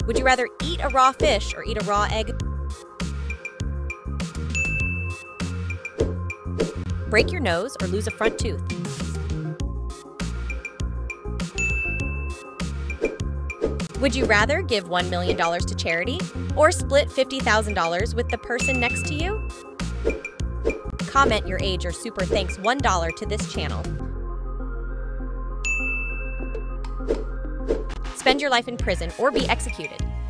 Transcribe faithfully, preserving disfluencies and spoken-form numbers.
Would you rather eat a raw fish or eat a raw egg? Break your nose or lose a front tooth? Would you rather give one million dollars to charity or split fifty thousand dollars with the person next to you? Comment your age or super thanks one dollar to this channel. Spend your life in prison or be executed.